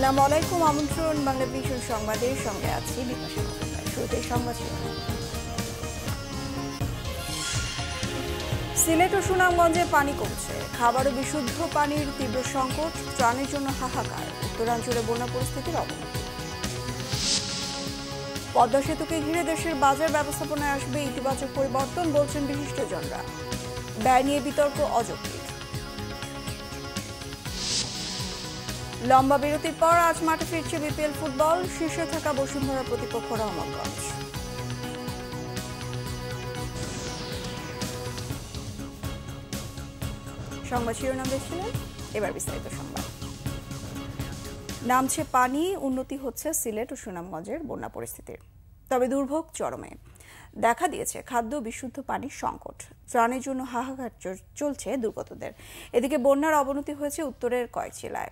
আসসালামু আলাইকুম। আমন্ত্রণ বাংলাভিশন সংবাদের সঙ্গে আছি বিপাশা। শুরুতেই সংবাদ শিরোনাম। সিলেট ও সুনামগঞ্জে পানি কমছে, খাবার ও বিশুদ্ধ পানির তীব্র সংকট, ত্রাণের জন্য হাহাকার, উত্তরাঞ্চলে বন্যা পরিস্থিতির অবনতি। পদ্মা সেতুকে ঘিরে দেশের বাজার ব্যবস্থাপনায় আসবে ইতিবাচক পরিবর্তন, বলছেন বিশিষ্টজনরা। ব্যয় নিয়ে বিতর্ক অযৌক্তিক। লম্বা বিরতির পর আজ মাঠে ফিরছে বিপিএল ফুটবল, শীর্ষে থাকা বসুন্ধরা প্রতিপক্ষ রহমতগঞ্জ। সংবাদ শিরোনাম দেখছিলেন, এবার বিস্তারিত সংবাদ। নামছে পানি, উন্নতি হচ্ছে সিলেট ও সুনামগঞ্জের বন্যা পরিস্থিতির। তবে দুর্ভোগ চরমে, দেখা দিয়েছে খাদ্য বিশুদ্ধ পানির সংকট, ত্রাণের জন্য হাহাকার চলছে দুর্গতদের। এদিকে বন্যার অবনতি হয়েছে উত্তরের কয়েক জেলায়।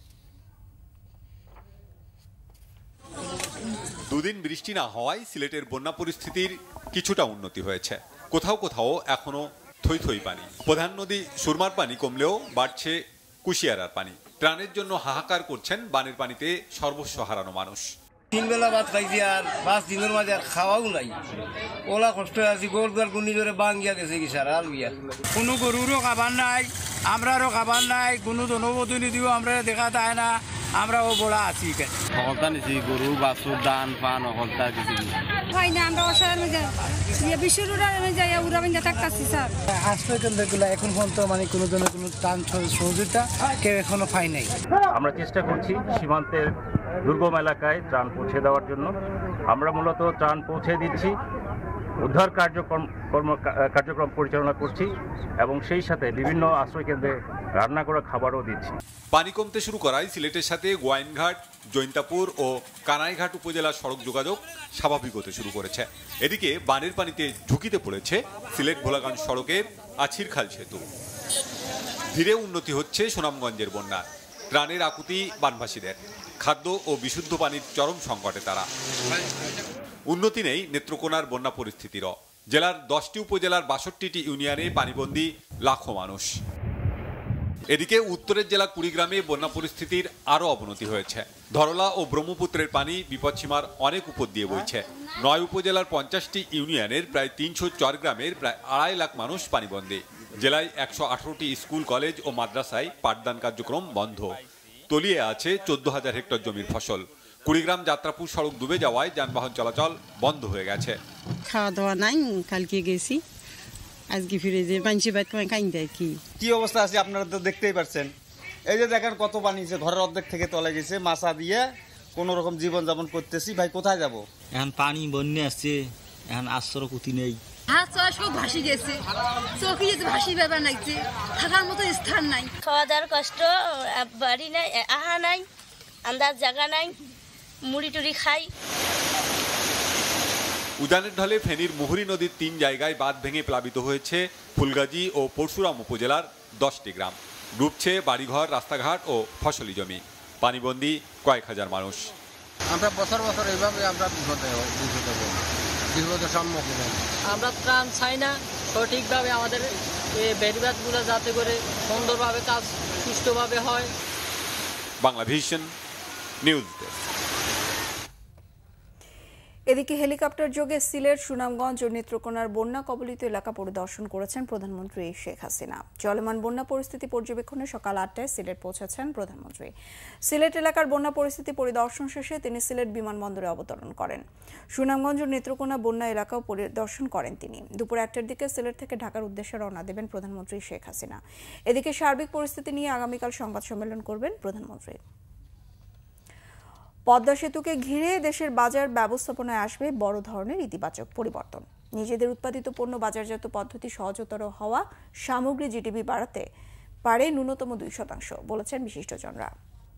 দুদিন বৃষ্টি না হওয়ায় সিলেটের বন্যা পরিস্থিতির কিছুটা উন্নতি হয়েছে। কোথাও কোথাও এখনো থই থই পানি। প্রধান নদী সুরমার পানি কমলেও বাড়ছে কুশিয়ারার পানি। ত্রাণের জন্য হাহাকার করছেন বানের পানিতে সর্বস্ব হারানো মানুষ। 3 বেলা ভাত খাইছি আর 5 দিনের মাঝে আর খাওয়াও নাই। ওলা কষ্ট আছি, গরুর গুনি ধরে বাঙ্গিয়া গেছে কি সারা আলবিয়া। কোনো গরুরও খাবার নাই, আমরারও খাবার নাই, কোনো জনপ্রতিনিধিও আমরা দেখা যায় না। আমরাও বড়া আছি হলতা নিছি, গরু বাছুর ধান পান হলতা কিছু হয় না। আমরা অসহায় বিশ্বের যাই উড়াবিন্দা থাকতেছি স্যার। আশ্রয় কেন্দ্রগুলো এখন পর্যন্ত মানে কোনো জনের কোনো ত্রাণ সহযোগিতা কেউ এখনো পাই নাই। আমরা চেষ্টা করছি সীমান্তের দুর্গম এলাকায় ত্রাণ পৌঁছে দেওয়ার জন্য। আমরা মূলত ত্রাণ পৌঁছে দিচ্ছি, উদ্ধার কার্যক্রম পরিচালনা করছি এবং সেই সাথে বিভিন্ন আশ্রয়কেন্দ্রে রান্না করা খাবারও দিচ্ছি। পানি কমতে শুরু করায় সিলেটের সাথে গোয়াইনঘাট, জৈন্তাপুর ও কানাইঘাট উপজেলার সড়ক যোগাযোগ স্বাভাবিক হতে শুরু করেছে। এদিকে বানের পানিতে ঝুঁকিতে পড়েছে সিলেট ভোলাগঞ্জ সড়কের আছিরখাল সেতু। ধীরে উন্নতি হচ্ছে সুনামগঞ্জের বন্যা। ত্রাণের আকুতি বানভাসীদের, খাদ্য ও বিশুদ্ধ পানির চরম সংকটে তারা। উন্নতি নেই নেত্রকোনার বন্যা পরিস্থিতিরও। জেলার 10টি উপজেলার 62টি ইউনিয়নে পানিবন্দী লাখো মানুষ। এদিকে উত্তরের জেলা কুড়িগ্রামে বন্যা পরিস্থিতির আরও অবনতি হয়েছে। ধরলা ও ব্রহ্মপুত্রের পানি বিপদসীমার অনেক উপর দিয়ে বইছে। 9 উপজেলার 50টি ইউনিয়নের প্রায় 304 গ্রামের প্রায় 2.5 লাখ মানুষ পানিবন্দী। জেলায় 118টি স্কুল, কলেজ ও মাদ্রাসায় পাঠদান কার্যক্রম বন্ধ। তলিয়ে আছে 14,000 হেক্টর জমির ফসল। কুড়িগ্রাম যাত্রাপুর সড়ক ডুবে যাওয়ায় যানবাহন চলাচল বন্ধ হয়ে গেছে। খাওয়া দাওয়া নাই, কালকে গেছি, আজকে ফিরে যে মানসি বাইক খাই দেয়। কি অবস্থা আছে আপনারা তো দেখতেই পাচ্ছেন। এই যে দেখেন কত পানি, ঘরের অর্ধেক থেকে তলে গেছে, মাছা দিয়ে কোন রকম জীবন যাপন করতেছি। ভাই কোথায় যাব? এখন পানি বন্যা আসছে, এখন আশ্রয় কুতি নেই। হাত চলা সব ভাসি গেছে, চোখে ভাসি ব্যাপার লাগছে, থাকার মতো স্থান নাই। খাওয়া দাওয়ার কষ্ট, বাড়ি নাই, আহা নাই, আন্দাজ জায়গা নাই, মুড়ি টুড়ি খাই। উজানের ঢলে ফেনীর মুহুরী নদীর 3 জায়গায় বাঁধ ভেঙে প্লাবিত হয়েছে ফুলগাজী ও পরশুরাম উপজেলার 10টি গ্রাম। ডুবছে বাড়িঘর, রাস্তাঘাট ও ফসলি জমি। পানিবন্দী কয়েক হাজার মানুষ। আমরা বছর বছর এইভাবে আমরা বিপদের সম্মুখীন। আমরা ত্রাণ চাই না, সঠিকভাবে আমাদের বেড়িবাঁধগুলো যাতে করে সুন্দরভাবে কাজ সুষ্ঠুভাবে হয়। Banglavision news desk. এদিকে হেলিকপ্টার যোগে সিলেট, সুনামগঞ্জ ও নেত্রকোনার বন্যা কবলিত এলাকা পরিদর্শন করেছেন প্রধানমন্ত্রী শেখ হাসিনা। চলমান বন্যা পরিস্থিতি পর্যবেক্ষণে সকাল 8টায় সিলেট পৌঁছেছেন প্রধানমন্ত্রী। সিলেট এলাকার বন্যা পরিস্থিতি পরিদর্শন শেষে তিনি সিলেট বিমানবন্দরে অবতরণ করেন। সুনামগঞ্জ ও নেত্রকোনা বন্যা এলাকাও পরিদর্শন করেন তিনি। দুপুর 1টার দিকে সিলেট থেকে ঢাকার উদ্দেশ্যে রওনা দেবেন প্রধানমন্ত্রী শেখ হাসিনা। এদিকে সার্বিক পরিস্থিতি নিয়ে আগামীকাল সংবাদ সম্মেলন করবেন প্রধানমন্ত্রী। পদ্মা সেতুকে ঘিরে দেশের বাজার ব্যবস্থাপনায় আসবে বড় ধরনের ইতিবাচক পরিবর্তন। নিজেদের উৎপাদিত পণ্য বাজারজাত পদ্ধতি সহজতর হওয়া সামগ্রী জিডিপি বাড়াতে পারে ন্যূনতম 2%, বলেছেন বিশিষ্টজনরা।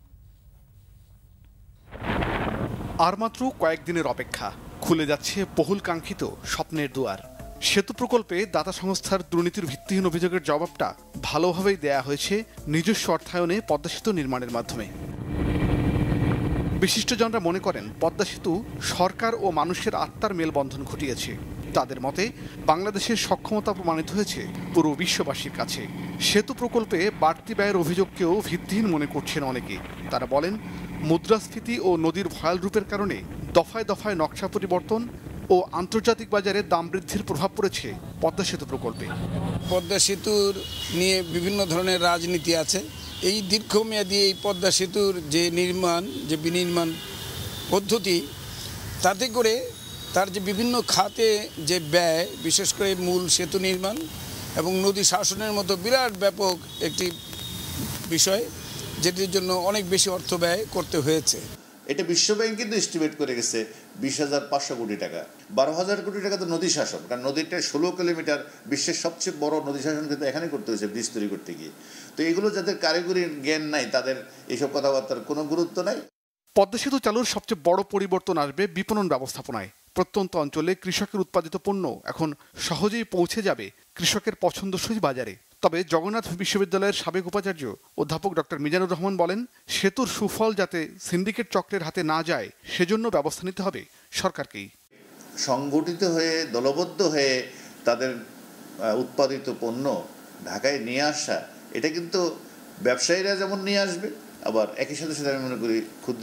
আর মাত্র কয়েকদিনের অপেক্ষা, খুলে যাচ্ছে বহুল কাঙ্ক্ষিত স্বপ্নের দুয়ার। সেতু প্রকল্পে দাতা সংস্থার দুর্নীতির ভিত্তিহীন অভিযোগের জবাবটা ভালোভাবেই দেয়া হয়েছে নিজস্ব অর্থায়নে পদ্মা সেতু নির্মাণের মাধ্যমে। বিশিষ্টজনরা মনে করেন পদ্মা সেতু সরকার ও মানুষের আত্মার মেলবন্ধন ঘটিয়েছে। তাদের মতে বাংলাদেশের সক্ষমতা প্রমাণিত হয়েছে পুরো বিশ্ববাসীর কাছে। সেতু প্রকল্পে বাড়তি ব্যয়ের অভিযোগকেও ভিত্তিহীন মনে করছেন অনেকে। তারা বলেন মুদ্রাস্ফীতি ও নদীর ভয়াল রূপের কারণে দফায় দফায় নকশা পরিবর্তন ও আন্তর্জাতিক বাজারে দাম বৃদ্ধির প্রভাব পড়েছে পদ্মা সেতু প্রকল্পে। পদ্মা সেতুর নিয়ে বিভিন্ন ধরনের রাজনীতি আছে। এই দীর্ঘমেয়াদী এই পদ্মা সেতুর যে নির্মাণ, যে বিনির্মাণ পদ্ধতি, তাতে করে তার যে বিভিন্ন খাতে যে ব্যয়, বিশেষ করে মূল সেতু নির্মাণ এবং নদী শাসনের মতো বিরাট ব্যাপক একটি বিষয়, যেটির জন্য অনেক বেশি অর্থ ব্যয় করতে হয়েছে। এটা বিশ্বব্যাংক কিন্তু এস্টিমেট করে গেছে 20,500 কোটি টাকা। 12,000 কোটি টাকা তো নদী শাসন, কারণ নদীটা 16 কিলোমিটার, বিশ্বের সবচেয়ে বড় নদী শাসন কিন্তু এখানে করতে হয়েছে ব্রিজ তৈরি করতে গিয়ে। তো এগুলো যাদের কারিগরি জ্ঞান নাই, তাদের এইসব কথাবার্তার কোনো গুরুত্ব নাই। পদ্মা সেতু চালুর সবচেয়ে বড় পরিবর্তন আসবে বিপণন ব্যবস্থাপনায়। প্রত্যন্ত অঞ্চলে কৃষকের উৎপাদিত পণ্য এখন সহজেই পৌঁছে যাবে কৃষকের পছন্দসই বাজারে। তবে জগন্নাথ বিশ্ববিদ্যালয়ের সাবেক উপাচার্য অধ্যাপক ডক্টর মিজানুর রহমান বলেন, সেতুর সুফল যাতে সিন্ডিকেট চক্রের হাতে না যায় সেজন্য ব্যবস্থা নিতে হবে সরকারকেই। সংগঠিত হয়ে, দলবদ্ধ হয়ে তাদের উৎপাদিত পণ্য ঢাকায় নিয়ে আসা, এটা কিন্তু ব্যবসায়ীরা যেমন নিয়ে আসবে, আবার একই সাথে সাথে আমি মনে করি ক্ষুদ্র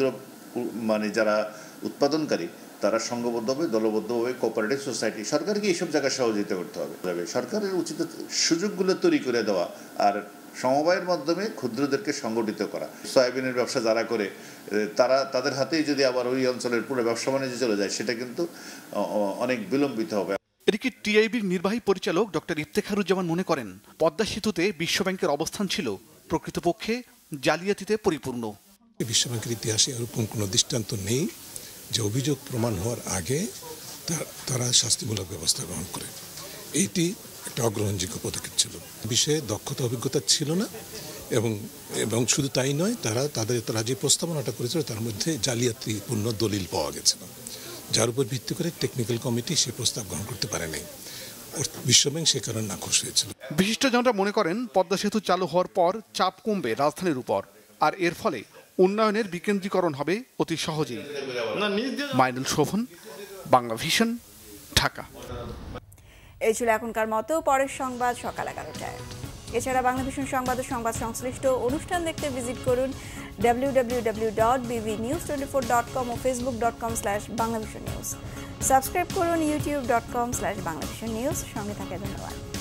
যারা উৎপাদনকারী তারা সংঘবদ্ধভাবে, দলবদ্ধভাবে, কোঅপারেটিভ সোসাইটি, সরকারকে এইসব জায়গায় সহযোগিতা করতে হবে। সরকারের উচিত সুযোগগুলো তৈরি করে দেওয়া আর সমবায়ের মাধ্যমে ক্ষুদ্রদেরকে সংগঠিত করা। সয়াবিনের ব্যবসা যারা করে তাদের হাতেই যদি আবার ওই অঞ্চলের পুরো ব্যবসা বাণিজ্য চলে যায়, সেটা কিন্তু অনেক বিলম্বিত হবে। এদিকে টিআইবির নির্বাহী পরিচালক ডক্টর ইফতেখারুজ্জামান মনে করেন, পদ্মা সেতুতে বিশ্বব্যাংকের অবস্থান ছিল প্রকৃতপক্ষে জালিয়াতিতে পরিপূর্ণ। বিশ্বব্যাংকের ইতিহাসে এরকম কোনো দৃষ্টান্ত নেই যে অভিযোগ প্রমাণ হওয়ার আগে তারা শাস্তিমূলক ব্যবস্থা গ্রহণ করে। এইটি একটা অগ্রহণযোগ্য পদক্ষেপ ছিল। বিষয়ে দক্ষতা, অভিজ্ঞতা ছিল না এবং শুধু তাই নয়, তারা যে প্রস্তাবনাটা করেছিল তার মধ্যে জালিয়াতিপূর্ণ দলিল পাওয়া গেছিল, যার উপর ভিত্তি করে টেকনিক্যাল কমিটি সে প্রস্তাব গ্রহণ করতে পারে নাই। বিশ্বব্যাংক সে কারণে নাখোশ হয়েছিল। বিশিষ্টজনরা মনে করেন, পদ্মা সেতু চালু হওয়ার পর চাপ কমবে রাজধানীর উপর, আর এর ফলে উন্নয়নের বিকেন্দ্রীকরণ হবে অতি সহজেই। মাইনুল শোভন, বাংলাভিশন, ঢাকা। এই ছিল এখনকার মতো। পরের সংবাদ সকাল 11টায়। এছাড়া বাংলাভিশন সংবাদ ও সংবাদ সংশ্লিষ্ট অনুষ্ঠান দেখতে ভিজিট করুন www.bbnews24.com ও facebook.com/banglavisionnews। সাবস্ক্রাইব করুন youtube.com/banglavisionnews। সঙ্গে থাকে ধন্যবাদ।